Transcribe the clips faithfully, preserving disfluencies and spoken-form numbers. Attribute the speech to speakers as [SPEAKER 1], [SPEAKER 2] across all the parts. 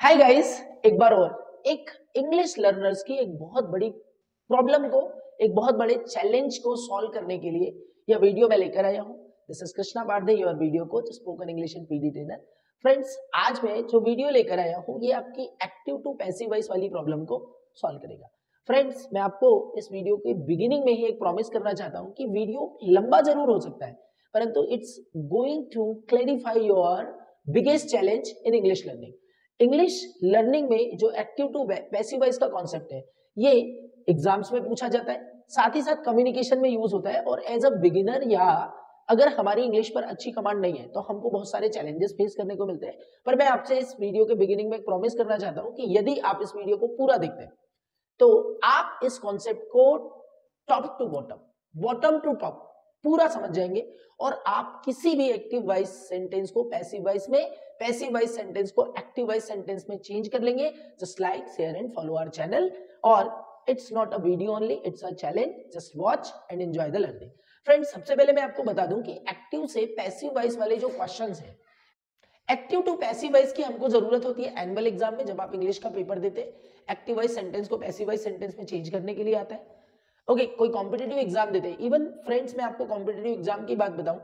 [SPEAKER 1] Hi guys, एक बार और एक इंग्लिश लर्नर्स की एक बहुत बड़ी प्रॉब्लम को, एक बहुत बड़े चैलेंज को सॉल्व करने के लिए यह वीडियो मैं लेकर आया हूं। This is Krishna Parde, your video coach, spoken English and PD trainer. Friends, आज मैं जो वीडियो लेकर आया हूं ये आपकी एक्टिव टू पैसिव वॉइस वाली प्रॉब्लम को सॉल्व करेगा। फ्रेंड्स, मैं आपको इस वीडियो के बिगिनिंग में ही एक प्रॉमिस करना चाहता हूं कि वीडियो लंबा जरूर हो सकता है, परंतु it's going to clarify your biggest challenge in English learning. English learning में जो एक्टिव टू पैसिव वॉइस का कॉन्सेप्ट है ये एग्जाम्स में पूछा जाता है, साथ ही साथ कम्युनिकेशन में यूज होता है। और एज अ बिगिनर या अगर हमारी इंग्लिश पर अच्छी कमांड नहीं है तो हमको बहुत सारे चैलेंजेस फेस करने को मिलते हैं। पर मैं आपसे इस वीडियो के बिगिनिंग में एक प्रॉमिस करना चाहता हूं कि यदि आप इस वीडियो को पूरा देखते हैं तो आप इस कॉन्सेप्ट को top to bottom, bottom to top पूरा समझ जाएंगे और आप किसी भी एक्टिव वॉइस सेंटेंस को पैसिव वॉइस में, पैसिव वॉइस सेंटेंस को एक्टिव वॉइस सेंटेंस में चेंज कर लेंगे। Just like, share and follow our channel. और it's not a video only, it's a challenge. Just watch and enjoy the learning. Friends, सबसे पहले मैं आपको बता दूं कि एक्टिव से पैसिव वॉइस वाले जो क्वेश्चंस हैं, एक्टिव टू पैसिव वॉइस की हमको जरूरत होती है एनुअल एग्जाम में। जब आप इंग्लिश का पेपर देते हैं एक्टिव वॉइस सेंटेंस को पैसिव वॉइस सेंटेंस में चेंज करने के लिए आता है। ओके okay, कोई कॉम्पिटेटिव एग्जाम देते हैं। इवन फ्रेंड्स, मैं आपको कॉम्पिटेटिव एग्जाम की बात बताऊं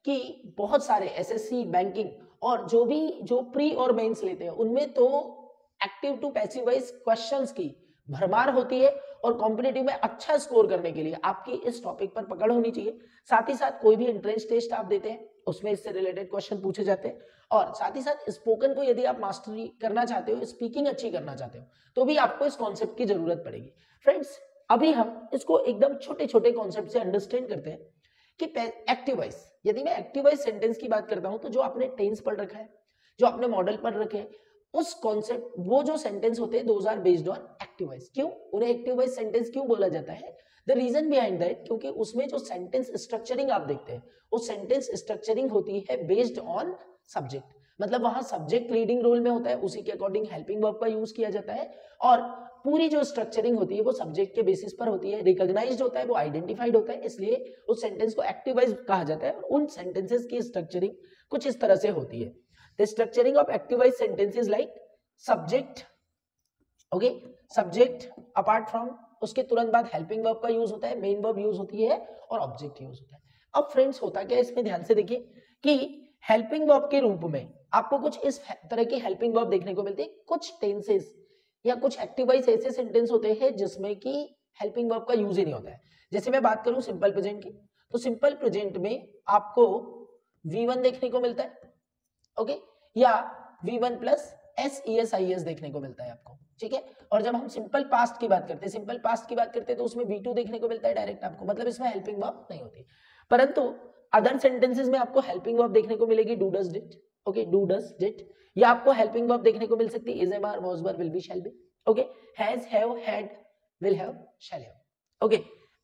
[SPEAKER 1] कि बहुत सारे एसएससी, बैंकिंग और जो भी जो प्री और मेंस लेते हैं उनमें तो active to passive voice questions की भरमार होती है। और कॉम्पिटेटिव में अच्छा स्कोर करने के लिए आपकी इस टॉपिक पर पकड़ होनी चाहिए। साथ ही साथ कोई भी एंट्रेंस टेस्ट आप देते हैं उसमें इससे रिलेटेड क्वेश्चन पूछे जाते हैं। और साथ ही साथ स्पोकन को यदि आप मास्टरी करना चाहते हो, स्पीकिंग अच्छी करना चाहते हो, तो भी आपको इस कॉन्सेप्ट की जरूरत पड़ेगी। फ्रेंड्स, अभी हम इसको एकदम छोटे छोटे कॉन्सेप्ट से अंडरस्टैंड करते हैं कि एक्टिव वॉइस, यदि मैं एक्टिव वॉइस सेंटेंस की बात करता हूं तो जो आपने टेंस पढ़ रखा है, जो आपने मॉडल पढ़ रखे हैं, उस कॉन्सेप्ट, वो जो सेंटेंस होते हैं those are based on active voice. क्यों उन्हें एक्टिव वॉइस सेंटेंस क्यों बोला जाता है? द रीजन बिहाइंड दैट, क्योंकि उसमें जो सेंटेंस स्ट्रक्चरिंग आप देखते हैं वो सेंटेंस स्ट्रक्चरिंग होती है बेस्ड ऑन सब्जेक्ट। मतलब वहां सब्जेक्ट लीडिंग रोल में होता है, उसी के अकॉर्डिंग हेल्पिंग वर्ब का यूज किया जाता है। और पूरी जो स्ट्रक्चरिंग होती है वो सब्जेक्ट के बेसिस पर होती है, रिकॉग्नाइज्ड होता है, वो आइडेंटिफाइड होता है, इसलिए उस सेंटेंस को एक्टिव वॉइस कहा जाता है। और उन सेंटेंसेस की स्ट्रक्चरिंग कुछ इस तरह से होती है। The structuring of active voice sentences like subject, okay, subject apart from, उसके तुरंत बाद हेल्पिंग वर्ब का यूज होता है, मेन वर्ब यूज होती है और ऑब्जेक्ट यूज होता है। अब फ्रेंड्स, होता क्या है इसमें, ध्यान से देखिए कि हेल्पिंग वर्ब के रूप में आपको कुछ इस तरह की हेल्पिंग वर्ब देखने को मिलती है। कुछ टेंसेस या कुछ एक्टिव वॉइस ऐसे सेंटेंस होते हैं जिसमें कि हेल्पिंग वर्ब का यूज ही नहीं होता है। जैसे मैं बात करूं सिंपल प्रेजेंट की, तो सिंपल प्रेजेंट में आपको वी वन देखने को मिलता है, ओके, या V one plus S E S I S देखने को मिलता है आपको, ठीक है। और जब हम सिंपल पास्ट की बात करते हैं, सिंपल पास्ट की बात करते हैं तो उसमें वी टू देखने को मिलता है डायरेक्ट आपको, मतलब इसमें हेल्पिंग वर्ब नहीं होती। परंतु अदर सेंटेंसेस में आपको हेल्पिंग वर्ब देखने को मिलेगी, do does did, okay, do does did, या आपको हेल्पिंग वर्ब देखने को मिल सकती है is, am, are, was, were, will be, shall be, okay, has, have, had, will have, shall have, okay.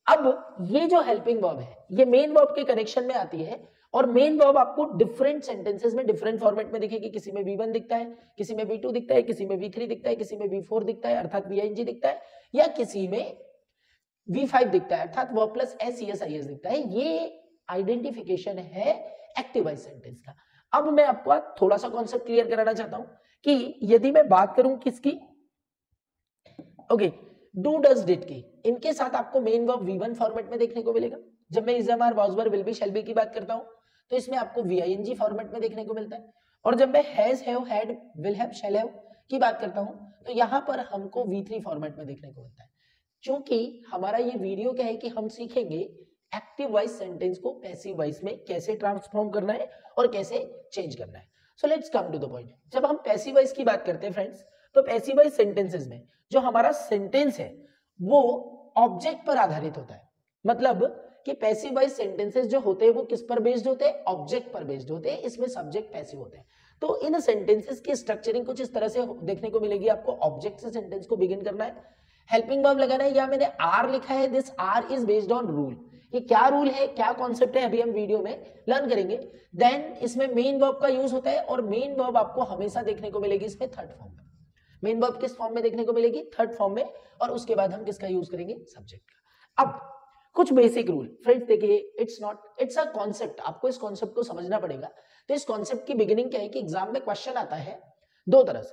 [SPEAKER 1] अब ये जो हेल्पिंग वर्ब है ये मेन वर्ब के कनेक्शन में आती है और मेन वर्ब आपको डिफरेंट सेंटेंसेस में डिफरेंट फॉर्मेट में दिखेगी। किसी में वी वन दिखता है, किसी में वी टू दिखता है, किसी में वी थ्री दिखता है, किसी में वी फोर दिखता है अर्थात वी आई एन जी दिखता है, या किसी में वी फाइव दिखता है अर्थात verb plus S E S I S दिखता है। ये आइडेंटिफिकेशन है एक्टिव वॉइस सेंटेंस का। अब मैं आपको थोड़ा सा कॉन्सेप्ट क्लियर कराना चाहता हूं कि यदि मैं बात करूं किसकी, ओके, डू डज डिड की, इनके साथ आपको main verb V one format में देखने को मिलेगा। जब मैं is, am, are, was, were, will be, shall be की बात करता हूं तो इसमें आपको V I N G format में देखने को मिलता है। और जब मैं has, have, had, will have, shall have की बात करता हूं तो यहां पर हमको वी थ्री फॉर्मेट में देखने को मिलता है। क्योंकि हमारा ये वीडियो क्या है कि हम सीखेंगे एक्टिव वॉइस सेंटेंस को पैसिव वॉइस में कैसे ट्रांसफॉर्म करना है और कैसे चेंज करना है। So let's come to the point. जब हम पैसिव वॉइस की बात करते हैं फ्रेंड्स, तो पैसिव वॉइस सेंटेंसेस में जो हमारा सेंटेंस है वो ऑब्जेक्ट पर आधारित होता है। मतलब कि पैसिव वॉइस सेंटेंसेस जो होते हैं वो किस पर बेस्ड होते हैं, ऑब्जेक्ट पर बेस्ड होते हैं। इसमें सब्जेक्ट पैसिव होते हैं। तो इन सेंटेंसेस की स्ट्रक्चरिंग कुछ इस तरह से देखने को मिलेगी। आपको ऑब्जेक्ट से सेंटेंस को बिगिन करना है, हेल्पिंग वर्ब लगाना है, या मैंने आर लिखा है, this R is based on rule. ये क्या रूल है, क्या कॉन्सेप्ट है, अभी हम वीडियो में लर्न करेंगे। देन इसमें मेन वर्ब का यूज होता है और मेन वर्ब आपको हमेशा देखने को मिलेगी इसमें थर्ड फॉर्म में। मेन वर्ब किस फॉर्म में देखने को मिलेगी, थर्ड फॉर्म में। और उसके बाद हम किसका यूज करेंगे, सब्जेक्ट का। अब कुछ बेसिक रूल फ्रेंड्स देखिए, it's not, it's a concept, आपको इस कॉन्सेप्ट को समझना पड़ेगा। तो इस कॉन्सेप्ट की बिगिनिंग क्या है कि एग्जाम में क्वेश्चन आता है दो तरह से।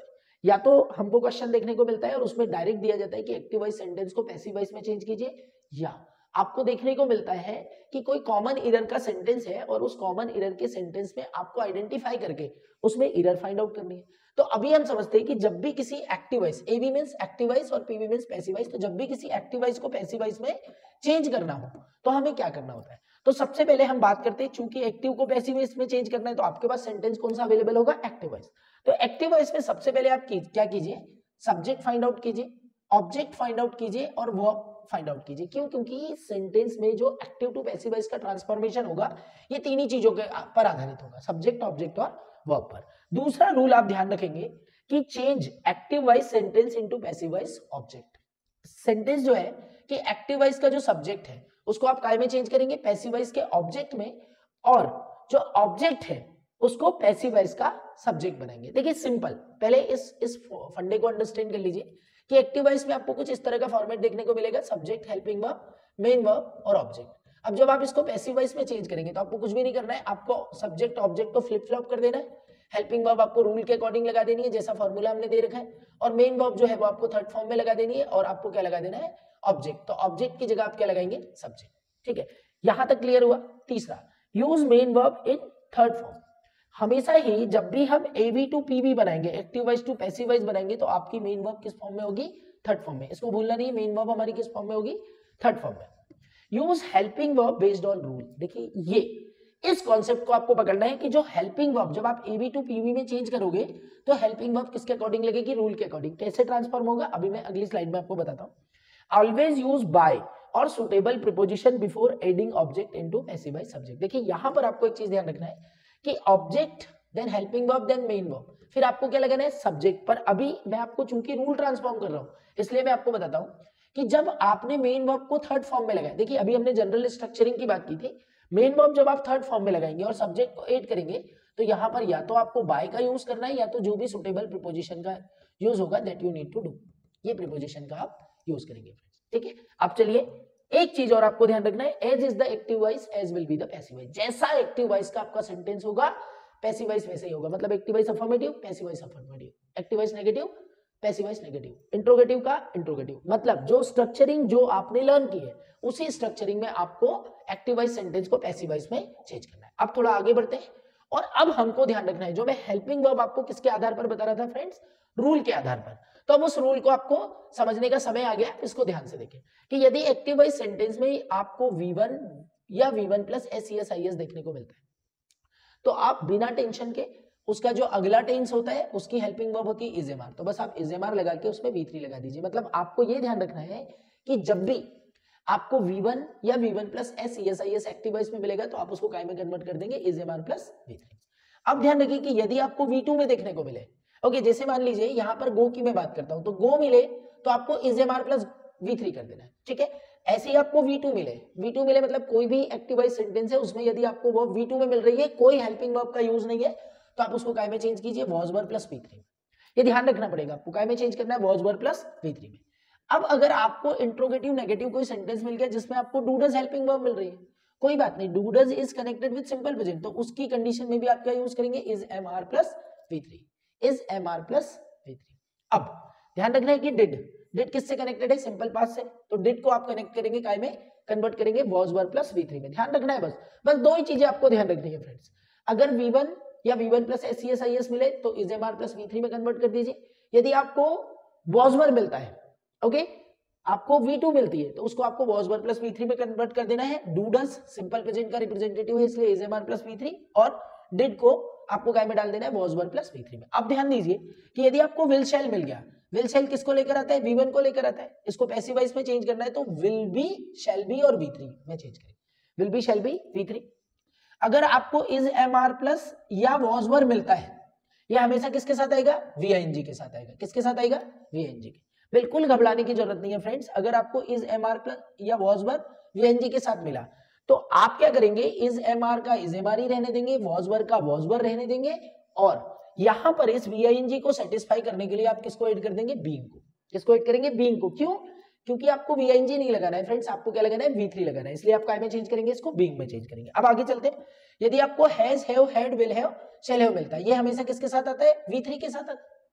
[SPEAKER 1] या तो हमको क्वेश्चन देखने को मिलता है और उसमें डायरेक्ट दिया जाता है कि एक्टिव वॉइस सेंटेंस को पैसिव वॉइस में चेंज कीजिए, या आपको देखने को मिलता है कि कोई कॉमन एरर का सेंटेंस है और उस कॉमन एरर के सेंटेंस में आपको आइडेंटिफाई करके उसमें एरर फाइंड आउट करनी है। तो अभी हम समझते हैं कि जब भी किसी active voice, AV means active voice और पीवी मींस पैसिव वॉइस, तो जब भी किसी एक्टिव वॉइस को पैसिव वॉइस में चेंज करना हो तो हमें क्या करना होता है। तो सबसे पहले हम बात करते हैं, चूंकि एक्टिव को पैसिव वॉइस में चेंज करना है तो आपके पास सेंटेंस कौन सा अवेलेबल होगा, एक्टिव वॉइस। तो एक्टिव वॉइस में सबसे पहले आप क्या कीजिए, सब्जेक्ट फाइंड आउट कीजिए, ऑब्जेक्ट फाइंड आउट कीजिए और वर्ब फाइंड आउट कीजिए। क्यों? क्योंकि सेंटेंस में जो एक्टिव टू पैसिव वॉइस का ट्रांसफॉर्मेशन होगा ये तीन ही चीजों के पर आधारित होगा, सब्जेक्ट, ऑब्जेक्ट और वर्ब पर। दूसरा रूल आप ध्यान रखेंगे कि change active voice sentence into passive voice object. Sentence जो है कि एक्टिव वॉइस का जो सब्जेक्ट है उसको आप काय में चेंज करेंगे, पैसिव वॉइस के ऑब्जेक्ट में, और जो ऑब्जेक्ट है उसको पैसिव वॉइस का सब्जेक्ट बनाएंगे। देखिए सिंपल, पहले इस इस फंडे को अंडरस्टैंड कर लीजिए कि एक्टिव वॉइस में आपको कुछ इस तरह का फॉर्मेट देखने को मिलेगा, subject, helping verb, main verb और ऑब्जेक्ट। अब जब आप इसको पैसिव वॉइस में चेंज करेंगे तो आपको कुछ भी नहीं करना है, आपको सब्जेक्ट ऑब्जेक्ट को फ्लिप फ्लॉप कर देना है, हेल्पिंग वर्ब आपको रूल के अकॉर्डिंग लगा देनी है जैसा फॉर्मूला हमने दे रखा है, और मेन वर्ब जो है वो आपको थर्ड फॉर्म में लगा देनी है, और आपको क्या लगा देना है, ऑब्जेक्ट। तो ऑब्जेक्ट की जगह आप क्या लगाएंगे, सब्जेक्ट। ठीक है, यहां तक क्लियर हुआ। तीसरा, use main verb in third form. हमेशा ही जब भी हम एवी टू पीवी बनाएंगे, active voice to passive voice बनाएंगे, तो आपकी मेन वर्ब किस फॉर्म में होगी, थर्ड फॉर्म में। इसको भूलना नहीं, मेन वर्ब हमारी किस फॉर्म में होगी, थर्ड फॉर्म में। Use helping verb based on rule. देखिए ये इस कॉन्सेप्ट को आपको पकड़ना है कि जो हेल्पिंग वर्ब जब आप एवी टू पीवी में चेंज करोगे तो हेल्पिंग वर्ब किसके अकॉर्डिंग लगेगी, रूल के अकॉर्डिंग। कैसे ट्रांसफॉर्म होगा अभी मैं अगली स्लाइड में आपको बताता हूं। ऑलवेज यूज बाय और suitable preposition before adding object into passive voice subject. देखिए यहां पर आपको एक चीज ध्यान रखना है कि object, then helping verb, then main verb, फिर आपको क्या लगाना है, सब्जेक्ट। पर अभी मैं आपको चूंकि रूल ट्रांसफॉर्म कर रहा हूं इसलिए मैं आपको बताता हूं कि जब आपने मेन वर्ब को थर्ड फॉर्म में लगाया, देखिए अभी हमने जनरल स्ट्रक्चरिंग की बात की थी, मेन वर्ब जब आप थर्ड फॉर्म में लगाएंगे और सब्जेक्ट को ऐड करेंगे तो यहां पर या तो आपको बाय का यूज करना है या तो जो भी सुटेबल प्रीपोजिशन का यूज होगा that you need to do, ये प्रीपोजिशन का आप यूज करेंगे। ठीक है, अब चलिए एक चीज और आपको ध्यान रखना है, as is the active voice as will be the passive voice. जैसा एक्टिव वॉइस का आपका सेंटेंस होगा पैसिव वॉइस वैसे ही होगा। मतलब active voice affirmative, passive voice affirmative, active voice negative, passive voice negative, interrogative का इंट्रोगेटिव। मतलब जो स्ट्रक्चरिंग जो आपने लर्न की है उसी स्ट्रक्चरिंग में आपको एक्टिव वॉइस सेंटेंस को पैसिव वॉइस में चेंज करना है। अब थोड़ा आगे बढ़ते हैं और अब हमको ध्यान रखना है, जो मैं हेल्पिंग वर्ब आपको किसके आधार पर बता रहा था फ्रेंड्स, रूल के आधार पर। तो अब उस रूल को आपको समझने का समय आ गया, इसको ध्यान से देखें कि यदि एक्टिव वॉइस सेंटेंस में आपको वी वन या V one plus S C S I S देखने को मिलता है तो आप बिना टेंशन के उसका जो अगला टेंस होता है उसकी हेल्पिंग वर्ब होती है इज एम आर, तो बस आप इज एम आर लगा के उसमें वी थ्री लगा दीजिए। मतलब आपको ये ध्यान रखना है कि जब भी आपको वी वन या V one plus S C S I S active voice में मिलेगा तो आप उसको काय में कन्वर्ट कर देंगे, is am are plus V three. अब ध्यान रखिए कि यदि आपको वी टू में देखने को मिले, ओके जैसे मान लीजिए यहाँ पर गो की मैं बात करता हूं, तो गो मिले तो आपको is am are plus V three कर देना है। ठीक है, ऐसे ही आपको वी टू मिले, वी टू मिले मतलब कोई भी एक्टिव वॉइस सेंटेंस है उसमें यदि आपको वो वी टू में मिल रही है, कोई हेल्पिंग वर्ब का यूज नहीं है, तो आप उसको काय में चेंज कीजिए, was were plus V three. ये ध्यान रखना पड़ेगा, आपको काय में चेंज करना है, was were plus V three में। अब अगर आपको इंट्रोगेटिव नेगेटिव कोई सेंटेंस मिल गया जिसमें आपको डू डज हेल्पिंग वर्ब मिल रही है, कोई बात नहीं, do does is connected with simple present, तो उसकी कंडीशन में भी आप क्या यूज करेंगे, is am are plus V three, is am are plus V three. अब ध्यान रखना है कि डिड, डिड किससे कनेक्टेड है, सिंपल पास्ट से, तो डिड को आप कनेक्ट करेंगे काय में, कन्वर्ट करेंगे was were plus V three में। ध्यान रखना है बस बस दो ही चीजें आपको ध्यान रखनी है फ्रेंड्स। अगर वी वन या V one plus S C S I S मिले तो is am are plus V three में कन्वर्ट कर दीजिए। यदि आपको वॉज वर्ब मिलता है, ओके आपको वी टू मिलती है तो उसको आपको was were plus V three में कन्वर्ट कर देना है। डू डज सिंपल प्रेजेंट का रिप्रेजेंटेटिव है इसलिए is am are plus V three, और डिड को आपको काय में डाल देना है, was were plus V three में। अब ध्यान दीजिए कि यदि आपको विल शैल मिल गया, विल शैल किसको लेकर आता है, वी वन को लेकर आता है, इसको पैसिव वॉइस में चेंज करना है तो विल बी शैल बी और वी थ्री में चेंज करेंगे, will be shall be V three. अगर आपको इज एम आर प्लस या वॉज वर्ब मिलता है, यह हमेशा किसके साथ आएगा, वी आई एन जी के साथ आएगा। किसके साथ आएगा, वी आई एन जी के। बिल्कुल घबराने की जरूरत नहीं है फ्रेंड्स, अगर आपको इज एम आर प्लस या was were V I N G के साथ मिला तो आप क्या करेंगे, इज एम आर का इज एम आर ही रहने देंगे, वॉज वर्ब का वॉज वर्ब रहने देंगे, और यहां पर इस वी आई एन जी को सेटिस्फाई करने के लिए आप किसको ऐड कर देंगे, बीइंग को। किसको ऐड करेंगे, बीइंग को। क्यों, क्योंकि आपको वी आई एन जी नहीं लगाना है फ्रेंड्स, आपको क्या लगाना है, वी थ्री लगाना है, इसलिए आप काय में चेंज करेंगे, इसको बीइंग में चेंज करेंगे। अब आगे चलते हैं, यदि आपको has, have, had, will have, shall have मिलता है, ये हमेशा किसके साथ आता है, वी थ्री के साथ आता है।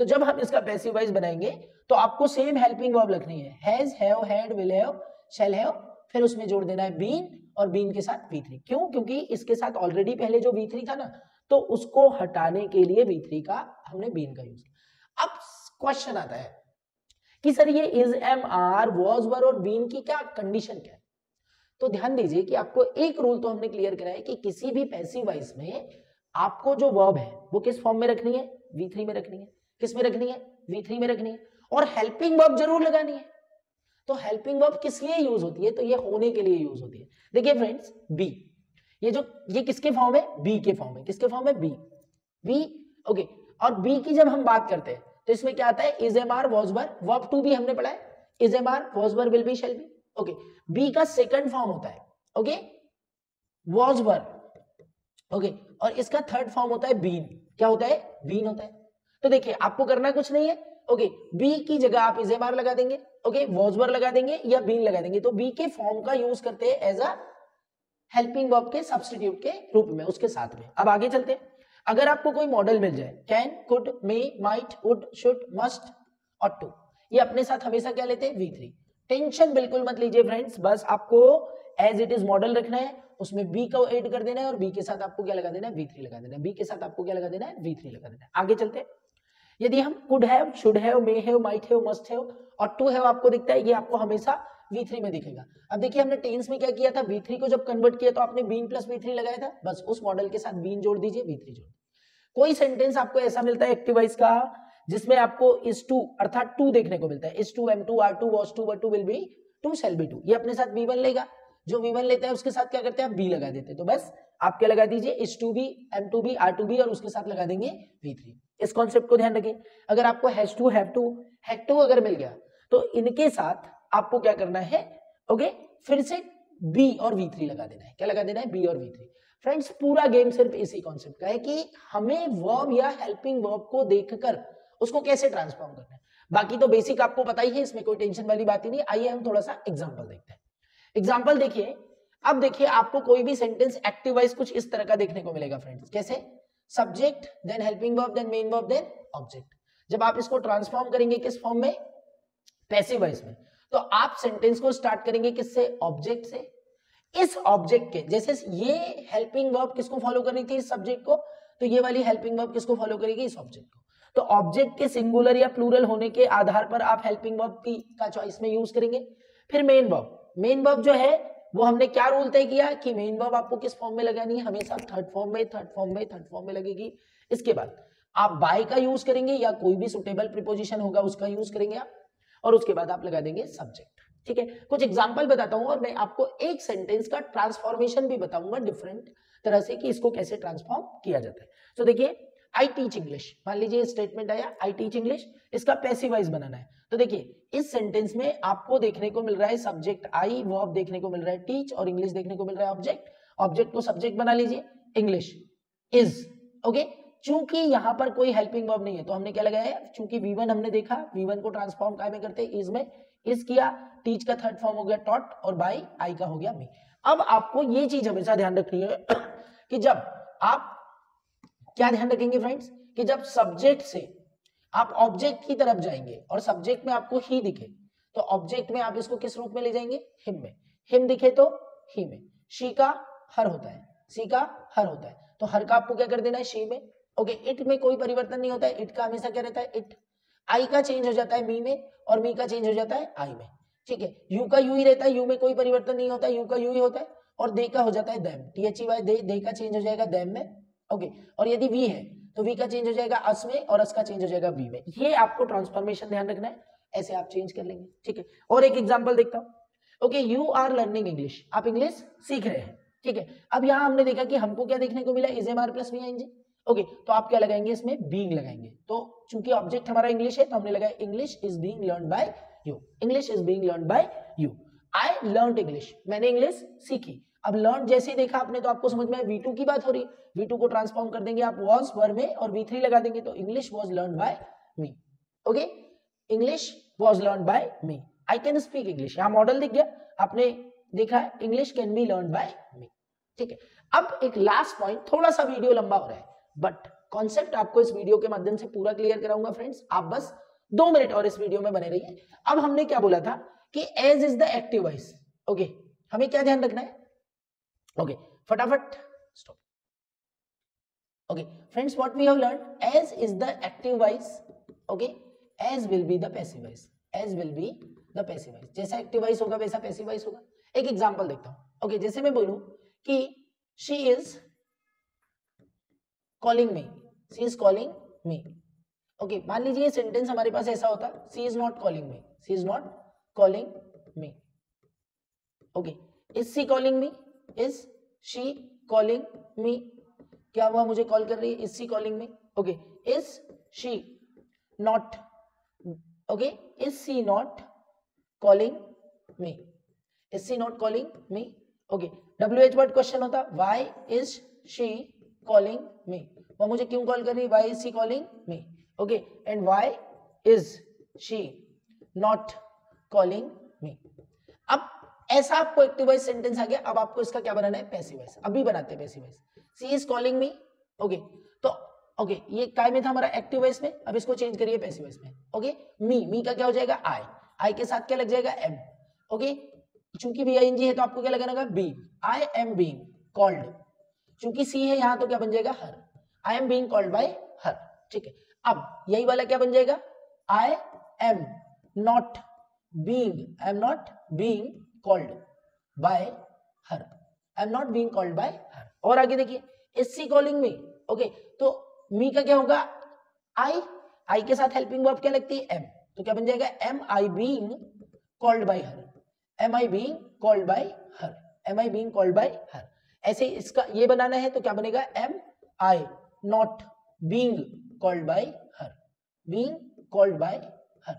[SPEAKER 1] तो जब हम इसका पैसिव वॉइस बनाएंगे तो आपको सेम हेल्पिंग वर्ब लिखनी है, has, have, had, will have, shall have, फिर उसमें जोड़ देना है बीन और बीन के साथ वी थ्री। क्यों? क्योंकि इसके साथ ऑलरेडी पहले जो वी थ्री था ना, तो उसको हटाने के लिए वी थ्री का हमने बीन का यूज किया। अब क्वेश्चन आता है कि सर ये is, am, are, was, were और बीन की क्या कंडीशन क्या है? तो ध्यान दीजिए कि आपको एक रूल तो हमने क्लियर करा है कि किसी भी पैसिव वॉइस में आपको जो वर्ब है वो किस फॉर्म में रखनी है? वी थ्री में रखनी है। किस में रखनी है? वी थ्री में रखनी है। और हेल्पिंग वर्ब जरूर लगानी है। तो हेल्पिंग वर्ब किस लिए यूज होती है? तो ये होने के लिए यूज होती है। देखिए फ्रेंड्स, बी, ये जो ये किसके फॉर्म है? बी के फॉर्म है। किसके फॉर्म है? Be, be, okay. और बी की जब हम बात करते हैं तो इसमें क्या आता है? Is, am, are, was, were, verb two भी हमने पढ़ा है, is, am, are, was, were, will be, shall be, okay. Be का सेकंड फॉर्म होता है, ओके, वॉज, वर, ओके, और इसका थर्ड फॉर्म होता है बीन। क्या होता है? बीन होता है। तो देखिए आपको करना कुछ नहीं है, ओके, बी की जगह आप इज, एम, आर लगा देंगे, ओके, वॉज, वर लगा देंगे या बीन लगा देंगे। तो बी के फॉर्म का यूज करते हैं एज अ हेल्पिंग वर्ब के सब्स्टिट्यूट के रूप में उसके साथ में। अब आगे चलते हैं। अगर आपको कोई मॉडल मिल जाए, can, could, may, might, would, should, must और टू, ये अपने साथ हमेशा क्या लेते हैं? We three. टेंशन बिल्कुल मत लीजिए फ्रेंड्स, बस आपको एज इट इज मॉडल रखना है, उसमें बी को ऐड कर देना है और बी के साथ आपको क्या लगा देना है? वी थ्री लगा देना है। बी के साथ आपको क्या लगा देना है? वी थ्री लगा देना है। आगे चलते हैं। यदि हम could have, should have, may have, might have, must have और टू हैव आपको दिखता है, ये आपको हमेशा वी थ्री में दिखेगा। अब देखिए हमने टेंस में क्या किया था? वी थ्री को जब कन्वर्ट किया तो आपने बीन प्लस वी थ्री लगाया था, बस उस मॉडल के साथ बीन जोड़ दीजिए, वी थ्री जोड़। कोई सेंटेंस आपको ऐसा मिलता है एक्टिव वॉइस का जिसमें आपको इज टू अर्थात टू देखने को मिलता है, is to, am to, are to, was to, were to, will be to, shall be to, ये अपने साथ बी वन लेगा। जो वी वन लेता है उसके साथ क्या करते हैं? आप बी लगा देते हैं। तो बस आप क्या लगा दीजिए? Is to be, am to be, are to be और उसके साथ लगा देंगे वी थ्री। इस कॉन्सेप्ट को ध्यान रखिए। अगर आपको has to, have to, had to अगर मिल गया तो इनके साथ आपको क्या करना है? ओके, फिर से बी और वी थ्री लगा देना है। क्या लगा देना है? बी और वी थ्री। फ्रेंड्स पूरा गेम सिर्फ इसी कॉन्सेप्ट का है कि हमें वर्ब या हेल्पिंग वर्ब को देखकर उसको कैसे ट्रांसफॉर्म करना है। बाकी तो बेसिक आपको पता ही है, इसमें कोई टेंशन वाली बात ही नहीं। आइए हम थोड़ा सा एग्जांपल देखते हैं। एग्जांपल देखिए। अब देखिए आपको कोई भी सेंटेंस एक्टिव वॉइस कुछ इस तरह का देखने को मिलेगा फ्रेंड्स। कैसे? Subject, then helping verb, then main verb, then object. जब आप इसको ट्रांसफॉर्म करेंगे किस फॉर्म में? पैसिव वॉइस में, तो आप सेंटेंस को स्टार्ट करेंगे किससे? ऑब्जेक्ट से। इस ऑब्जेक्ट के जैसे ये हेल्पिंग वर्ब किसको फॉलो करनी थी? इस सब्जेक्ट को। तो ये वाली हेल्पिंग वर्ब किसको फॉलो करेगी? इस ऑब्जेक्ट को। तो ऑब्जेक्ट के सिंगुलर या प्लूरल होने के आधार पर आप हेल्पिंग वर्ब की का चॉइस में यूज करेंगे। फिर मेन वर्ब, मेन वर्ब जो है वो हमने क्या रूल तय किया कि मेन वर्ब आपको किस फॉर्म में लगानी है? हमेशा थर्ड फॉर्म में, थर्ड फॉर्म में, थर्ड फॉर्म में लगेगी। इसके बाद आप बाय का यूज करेंगे या कोई भी सुटेबल प्रीपोजिशन होगा उसका यूज करेंगे आप, और उसके बाद आप लगा देंगे सब्जेक्ट। ठीक है, कुछ एग्जांपल बताता हूं और मैं आपको एक सेंटेंस का ट्रांसफॉर्मेशन भी बताऊंगा डिफरेंट तरह से कि इसको कैसे ट्रांसफॉर्म किया जाता है। तो देखिए, आई टीच इंग्लिश, मान लीजिए स्टेटमेंट आया आई टीच इंग्लिश, इसका पैसिव वॉइस बनाना है। तो देखिए इस सेंटेंस में आपको देखने को मिल रहा है सब्जेक्ट आई, वर्ब देखने को मिल रहा है टीच और इंग्लिश देखने को मिल रहा है ऑब्जेक्ट। ऑब्जेक्ट को सब्जेक्ट बना लीजिए, इंग्लिश इज, ओके। चूंकि यहां पर कोई हेल्पिंग वर्ब नहीं है तो हमने क्या लगाया है? चूंकि वी वन हमने देखा, वी वन को ट्रांसफॉर्म काय में करते हैं? इज में। इज किया, टीच का थर्ड फॉर्म हो गया टॉट और बाय आई का हो गया मी। अब आपको ये चीज हमेशा ध्यान रखनी है कि जब आप क्या ध्यान रखेंगे फ्रेंड्स कि जब सब्जेक्ट से आप ऑब्जेक्ट की तरफ जाएंगे और सब्जेक्ट में आपको ही दिखे तो ऑब्जेक्ट में आप इसको किस रूप में ले जाएंगे? हिम में। हिम दिखे तो ही में। शी का हर होता है, सी का हर होता है, तो हर का आपको क्या कर देना है? शी में। ओके, इट में कोई परिवर्तन नहीं होता है, इट का हमेशा क्या रहता है? इट। आई का चेंज हो जाता है मी में और मी का चेंज हो जाता है आई में। ठीक है, यू का यू ही रहता है, यू में कोई परिवर्तन नहीं होता है, यू का यू ही होता है। और दे का हो जाता है them, T H E Y they, they का चेंज हो जाएगा देम में। ओके, और यदि वी है तो वी का चेंज हो जाएगा अस में और अस का चेंज हो जाएगा वी में। ये आपको ट्रांसफॉर्मेशन ध्यान रखना है, ऐसे आप चेंज कर लेंगे। ठीक है, और एक एग्जांपल देखता हूं। Okay, you are learning English, आप इंग्लिश सीख रहे हैं। ठीक है, अब यहां हमने देखा कि हमको क्या देखने को मिला? Is am are plus V I N G. Okay, तो आप क्या लगाएंगे? इसमें बीइंग लगाएंगे। तो चूंकि ऑब्जेक्ट हमारा इंग्लिश है तो हमने लगाया English is being learned by you. English is being learned by you. I learned English, मैंने इंग्लिश सीखी। अब लर्न जैसे ही देखा आपने तो आपको समझ में आया वी टू की बात हो रही है। वी टू को ट्रांसफॉर्म कर देंगे आप वॉज वर में और वी थ्री लगा देंगे तो English was learn by me. Okay, English was learn by me. I can speak English, यहाँ मॉडल दिख गया, आपने देखा English can be learn by me. ठीक है, अब एक लास्ट पॉइंट, थोड़ा सा वीडियो लंबा हो रहा है बट कॉन्सेप्ट आपको इस वीडियो के माध्यम से पूरा क्लियर कराऊंगा फ्रेंड्स, आप बस दो मिनट और इस वीडियो में बने रहिए। अब हमने क्या बोला था कि as is the active voice, okay, हमें क्या ध्यान रखना है, ओके okay, फटाफट stop. Okay friends, what we have learn, as is the active voice, okay, as will be the passive voice, as will be the passive voice, जैसा active voice होगा वैसा passive voice होगा। एक example देखता हूं, okay okay, जैसे मैं बोलूं कि she is calling me, she is calling me, okay, मान लीजिए सेंटेंस हमारे पास ऐसा होता, she is not calling me, she is not calling me, okay, is she calling me, is she calling me, क्या हुआ, मुझे कॉल कर रही है, is she calling me, okay, is she not, okay, is she not calling me, is she not calling me, okay, W H word question होता, why is she calling me, वो मुझे क्यों कॉल कर रही है, why is she calling me, okay, and why is she not calling me. अब ऐसा आपको एक्टिव वॉइस सेंटेंस आ गया, अब आपको इसका क्या बनाना है, पैसिव वॉइस, अभी बनाते हैं passive voice, she is calling me, okay, तो ओके okay, ये काय में था हमारा एक्टिव वॉइस में, अब इसको चेंज करिए पैसिव वॉइस में, ओके, मी, मी का क्या हो जाएगा, आई, आई के साथ क्या लग जाएगा, एम, ओके, चूंकि वी आई एन जी है तो आपको क्या लगाना, be, I am being called, चूंकि सी है यहां तो क्या बन जाएगा, her, I am being called by her, ठीक है। अब यही वाला क्या बन जाएगा, I am not being, I am not being called by her, I am not being called by her. और आगे देखिए, is she calling me, okay, तो मी का क्या होगा, आई, आई के साथ हेल्पिंग वर्ब क्या लगती है, एम, तो क्या बन जाएगा, am I being called by her, am I being called by her, am I being called by her. ऐसे इसका ये बनाना है तो क्या बनेगा, am I not being called by her, being called by her,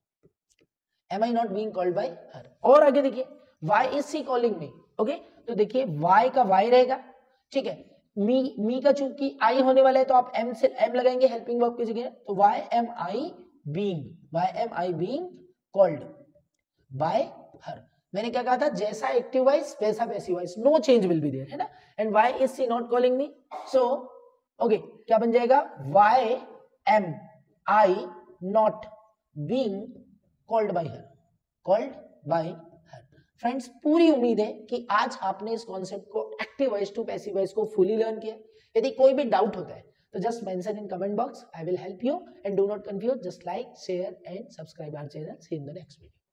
[SPEAKER 1] am I not being called by her. और आगे देखिए, why is she calling me, okay, तो देखिए वाई का वाई रहेगा, ठीक है, मी, मी का चूंकि आई होने वाला है तो आप एम से एम लगाएंगे हेल्पिंग वर्ब की जगह, तो why am I being, why am I being called by her. मैंने क्या कहा था, जैसा एक्टिव वॉइस वैसा passive voice, no change will be there, है ना। And why is she not calling me, so okay, क्या बन जाएगा, why am I not being called by her, called by her. Friends, पूरी उम्मीद है कि आज आपने इस कॉन्सेप्ट को, active voice to passive voice को फुली लर्न किया। यदि कोई भी डाउट होता है तो just mention in comment box, I will help you, and do not confuse, just like, share and subscribe our channel. See in the next video.